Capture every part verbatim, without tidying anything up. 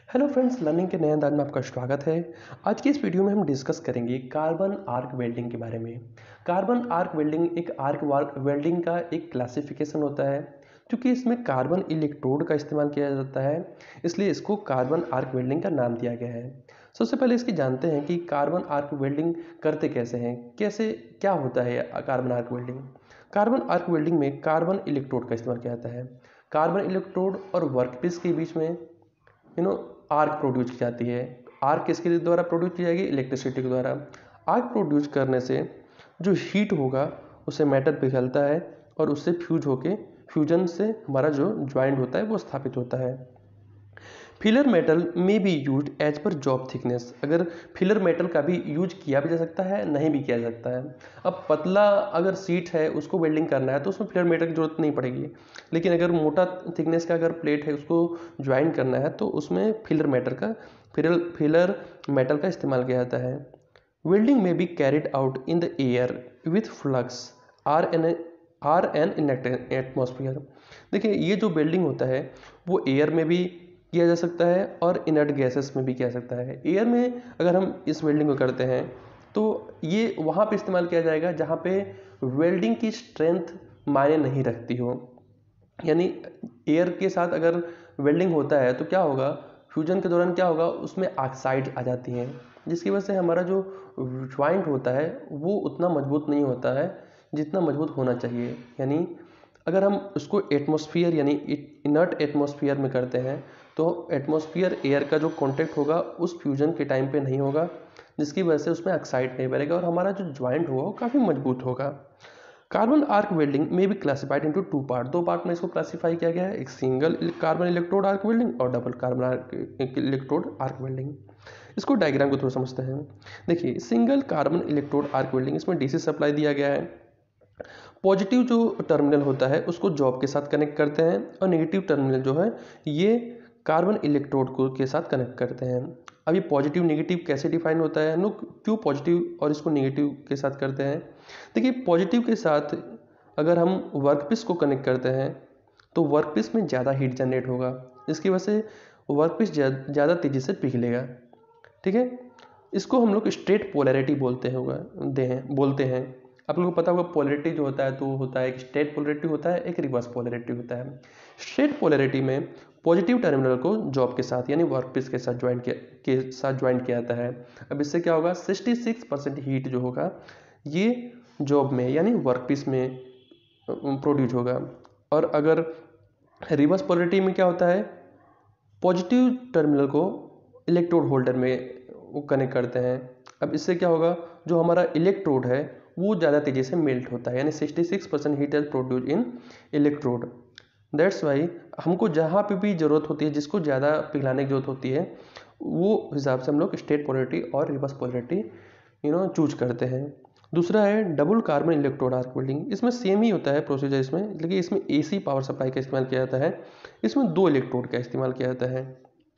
Hello friends, learning के नए अंदाज में आपका स्वागत है। आज की इस वीडियो में हम डिस्कस करेंगे कार्बन आर्क वेल्डिंग के बारे में। कार्बन आर्क वेल्डिंग एक आर्क वेल्डिंग का एक क्लासिफिकेशन होता है, क्योंकि इसमें कार्बन इलेक्ट्रोड का इस्तेमाल किया जाता है, इसलिए इसको कार्बन आर्क वेल्डिंग का नाम दिया गया है। सबसे पहले इसकी जानते हैं कि कार्बन आर्क वेल्डिंग करते कैसे हैं, कैसे क्या होता है carbon arc welding. Carbon arc welding में कार्बन इलेक्ट्रोड का इस्तेमाल किया जाता है। कार्बन इलेक्ट्रोड और वर्कपीस के बीच में यू नो आर्क प्रोड्यूस की जाती है। आर्क किसके द्वारा प्रोड्यूस की जाएगी? इलेक्ट्रिसिटी के द्वारा। आर्क प्रोड्यूस करने से जो हीट होगा उसे मेटल पिघलता है और उससे फ्यूज होके फ्यूजन से हमारा जो ज्वाइंट होता है वो स्थापित होता है। फिलर मेटल में be use as per job thickness. अगर फिलर मेटल का भी यूज किया भी जा सकता है, नहीं भी किया जा सकता है। अब पतला अगर सीट है उसको वेल्डिंग करना है तो उसमें फिलर मेटल की जरूरत नहीं पड़ेगी, लेकिन अगर मोटा थिकनेस का अगर प्लेट है उसको ज्वाइन करना है तो उसमें फिलर मेटल का फिलर फिलर मेटल का इस्तेमाल किया जाता है। वेल्डिंग में be carried out in the air with flux or an or an in atmosphere. देखिए, ये जो वेल्डिंग होता है वो एयर में भी किया जा सकता है और इनर्ट गैसेस में भी किया जा सकता है। एयर में अगर हम इस वेल्डिंग को करते हैं तो ये वहाँ पे इस्तेमाल किया जाएगा जहाँ पे वेल्डिंग की स्ट्रेंथ मायने नहीं रखती हो। यानी एयर के साथ अगर वेल्डिंग होता है तो क्या होगा, फ्यूजन के दौरान क्या होगा, उसमें ऑक्साइड आ जाती हैं, जिसकी वजह से हमारा जो ज्वाइंट होता है वो उतना मजबूत नहीं होता है जितना मजबूत होना चाहिए। यानी अगर हम उसको एटमॉस्फेयर यानी इनर्ट एटमॉस्फेयर में करते हैं तो एटमॉस्फेयर एयर का जो कांटेक्ट होगा उस फ्यूजन के टाइम पे नहीं होगा, जिसकी वजह से उसमें ऑक्साइड नहीं बढ़ेगा और हमारा जो ज्वाइंट होगा वो काफ़ी मजबूत होगा। कार्बन आर्क वेल्डिंग में भी क्लासिफाइड इनटू टू पार्ट। दो पार्ट में इसको क्लासिफाई किया गया है, एक single carbon electrode arc welding और double carbon arc electrode arc welding. इसको डायग्राम को थोड़ा समझते हैं। देखिए, single carbon electrode arc welding, इसमें डीसी सप्लाई दिया गया है। पॉजिटिव जो टर्मिनल होता है उसको जॉब के साथ कनेक्ट करते हैं और नेगेटिव टर्मिनल जो है ये कार्बन इलेक्ट्रोड को के साथ कनेक्ट करते हैं। अब ये पॉजिटिव नेगेटिव कैसे डिफाइन होता है, नो क्यों पॉजिटिव और इसको नेगेटिव के साथ करते हैं? देखिए, पॉजिटिव के साथ अगर हम वर्कपीस को कनेक्ट करते हैं तो वर्कपीस में ज़्यादा हीट जनरेट होगा, जिसकी वजह से वर्कपीस ज़्यादा तेज़ी से पिघलेगा। ठीक है, इसको हम लोग स्ट्रेट पोलैरिटी बोलते हैं होगा दे हैं बोलते हैं आप लोगों को पता होगा पोलैरिटी जो होता है तो होता है एक स्ट्रेट पोलैरिटी होता है, एक रिवर्स पोलैरिटी होता है। स्ट्रेट पोलैरिटी में पॉजिटिव टर्मिनल को जॉब के साथ यानी वर्कपीस के साथ ज्वाइंट किया के साथ ज्वाइंट किया जाता है। अब इससे क्या होगा, सिक्सटी सिक्स परसेंट हीट जो होगा ये जॉब में यानी वर्कपीस में प्रोड्यूस होगा। और अगर रिवर्स पोलैरिटी में क्या होता है, पॉजिटिव टर्मिनल को इलेक्ट्रोड होल्डर में कनेक्ट करते हैं। अब इससे क्या होगा, जो हमारा इलेक्ट्रोड है वो ज़्यादा तेज़ी से मेल्ट होता है, यानी sixty six percent heat is produce in electrode. That's why हमको जहाँ पे भी ज़रूरत होती है, जिसको ज़्यादा पिघलाने की जरूरत होती है, वो हिसाब से हम लोग स्ट्रेट पोलैरिटी और reverse polarity you know choose करते हैं। दूसरा है double carbon electrode arc welding. इसमें सेम ही होता है प्रोसीजर इसमें, लेकिन इसमें एसी पावर सप्लाई का इस्तेमाल किया जाता है। इसमें दो इलेक्ट्रोड का इस्तेमाल किया जाता है।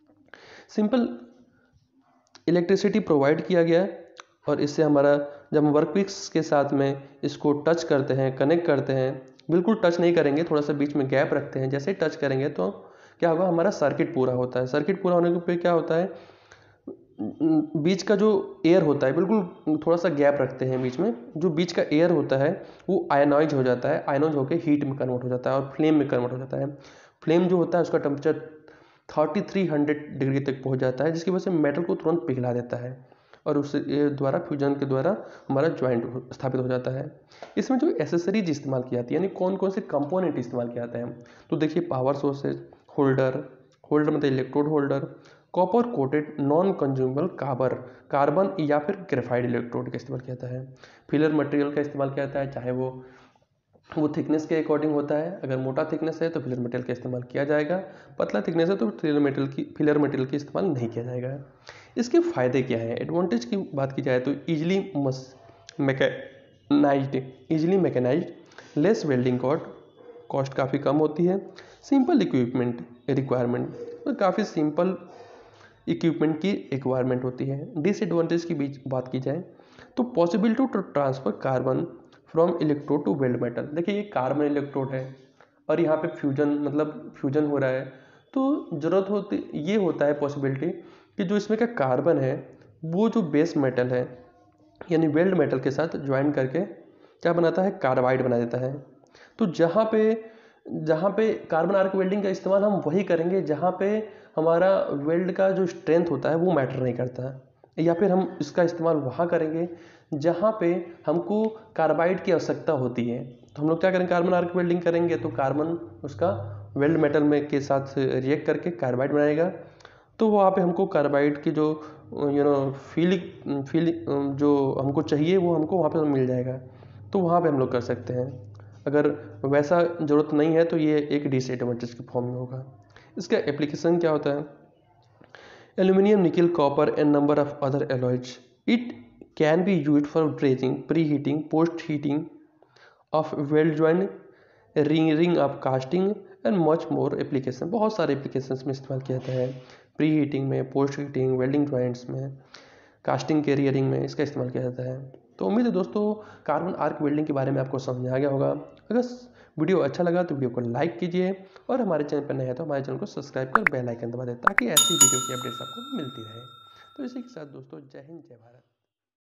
सिंपल इलेक्ट्रिसिटी प्रोवाइड किया गया है और इससे हमारा जब हम वर्कपीस के साथ में इसको टच करते हैं, कनेक्ट करते हैं, बिल्कुल टच नहीं करेंगे, थोड़ा सा बीच में गैप रखते हैं, जैसे ही टच करेंगे तो क्या होगा, हमारा सर्किट पूरा होता है। सर्किट पूरा होने पे क्या होता है, बीच का जो एयर होता है बिल्कुल थोड़ा सा गैप रखते हैं बीच में, जो बीच का एयर होता है वो आयनाइज हो जाता है, आयनाइज होकर हीट में कन्वर्ट हो जाता है और फ्लेम में कन्वर्ट हो जाता है। फ्लेम जो होता है उसका temperature thirty three hundred degree तक पहुंच जाता है, जिसकी वजह से मेटल को तुरंत पिघला देता है और उससे द्वारा फ्यूजन के द्वारा हमारा ज्वाइंट स्थापित हो जाता है। इसमें जो एसेसरीज इस्तेमाल की जाती है यानी कौन कौन से कंपोनेंट इस्तेमाल किया जाता है, तो देखिए, पावर सोर्सेज, होल्डर होल्डर मतलब electrode holder, copper coated non consumable carbon carbon या फिर ग्रेफाइट इलेक्ट्रोड का इस्तेमाल किया जाता है। फिलर मटेरियल का इस्तेमाल किया जाता है, चाहे वो वो थिकनेस के अकॉर्डिंग होता है। अगर मोटा थिकनेस है तो फिलर मटेरियल का इस्तेमाल किया जाएगा, पतला थिकनेस है तो फिलर मटेरियल की फिलर मटेरियल का इस्तेमाल नहीं किया जाएगा। इसके फ़ायदे क्या हैं, एडवांटेज की बात की जाए तो ईजिली मस mechanized easily mechanized less welding cost cost काफ़ी कम होती है। सिंपल इक्विपमेंट रिक्वायरमेंट, तो काफ़ी सिंपल इक्विपमेंट की रिक्वायरमेंट होती है। डिसएडवांटेज की बीच बात की जाए तो possibility to transfer carbon from electrode to weld metal. देखिए, ये कार्बन इलेक्ट्रोड है और यहाँ पे फ्यूजन मतलब फ्यूजन हो रहा है, तो ज़रूरत होती ये होता है पॉसिबिलिटी कि जो इसमें का कार्बन है वो जो बेस मेटल है यानी वेल्ड मेटल के साथ ज्वाइन करके क्या बनाता है, कार्बाइड बना देता है। तो जहाँ पे जहाँ पे कार्बन आर्क वेल्डिंग का इस्तेमाल हम वही करेंगे जहाँ पे हमारा वेल्ड का जो स्ट्रेंथ होता है वो मैटर नहीं करता, या फिर हम इसका इस्तेमाल वहाँ करेंगे जहाँ पे हमको कार्बाइड की आवश्यकता होती है। तो हम लोग क्या करेंगे, कार्बन आर्क वेल्डिंग करेंगे तो कार्बन उसका वेल्ड मेटल में के साथ रिएक्ट करके कार्बाइड बनाएगा। तो वहाँ पे हमको कार्बाइड की जो यू नो फीलिंग फीलिंग जो हमको चाहिए वो हमको वहाँ पे मिल जाएगा। तो वहाँ पे हम लोग कर सकते हैं। अगर वैसा ज़रूरत नहीं है तो ये एक डिसएडवांटेज के फॉर्म में होगा। इसका एप्लीकेशन क्या होता है, aluminium, nickel, copper and number of other alloys. It can be used for brazing, pre heating, post heating of weld join, ring ring of casting and much more application. बहुत सारे applications में इस्तेमाल किया जाता है, प्री हीटिंग में, post heating, welding joints में, casting, कैरियरिंग में इसका इस्तेमाल किया जाता है। तो उम्मीद है दोस्तों कार्बन आर्क वेल्डिंग के बारे में आपको समझ में आ गया होगा। अगर वीडियो अच्छा लगा तो वीडियो को लाइक कीजिए और हमारे चैनल पर नए हैं तो हमारे चैनल को सब्सक्राइब कर बेल आइकन दबा दें ताकि ऐसी वीडियो की अपडेट्स आपको मिलती रहे। तो इसी के साथ दोस्तों जय हिंद, जय भारत।